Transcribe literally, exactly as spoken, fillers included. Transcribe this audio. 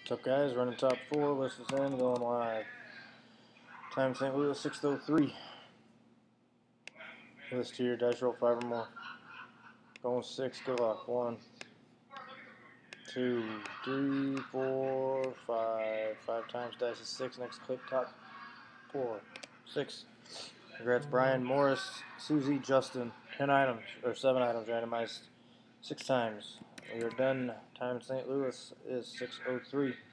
What's up, guys? Running top four. List is in, going live. Time Saint Louis six oh three. List here, dice roll five or more. Going six, good luck. One, two, three, four, five. Five times dice is six. Next clip, top four. Six. Congrats, Brian, Morris, Susie, Justin. Ten items, or seven items randomized six times. We are done. Time Saint Louis is six oh three.